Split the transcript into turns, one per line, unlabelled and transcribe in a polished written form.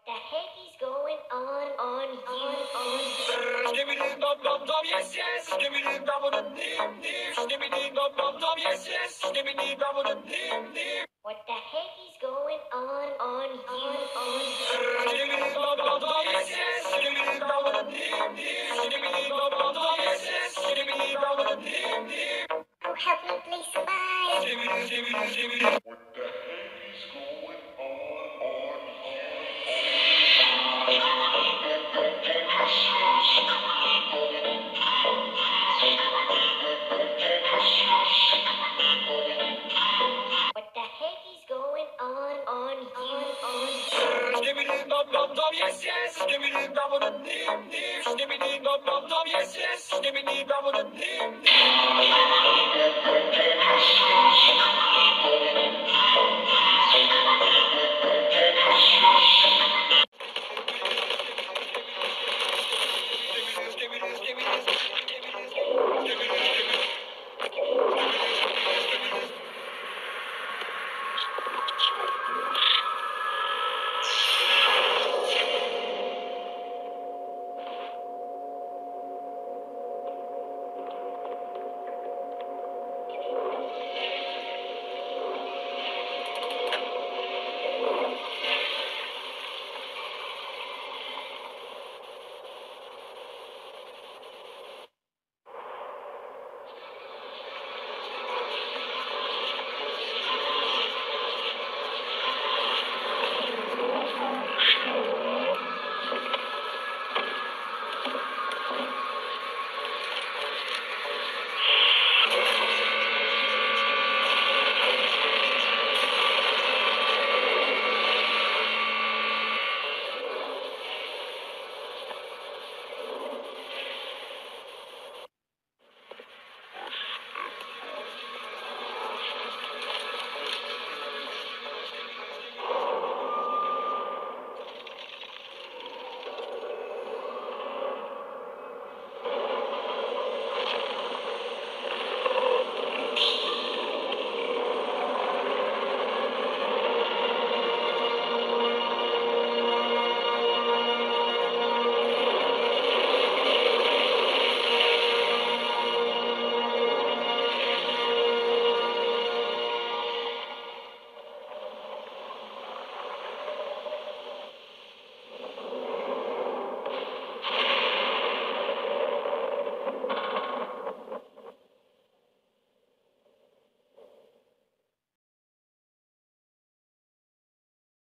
the heck is going on you?
Skibidi dum dum dum, yes yes. Skibidi dum dum dim dim. Skibidi dum dum dum, yes yes. Skibidi dum dum dim dim.
What the heck is going on you?
Skibidi dum dum dum, yes yes. Skibidi dum dum dim dim. Skibidi dum dum dum, yes yes. Skibidi dum dum dim dim.
Oh, help me, please, somebody.
Skibidi skibidi skibidi. What the heck is going on
What the heck is going on you?
Skibidi dum dum dum, yes yes. Skibidi dum dum dim dim. Skibidi dum dum dum, yes yes. Skibidi dum dum dim dim.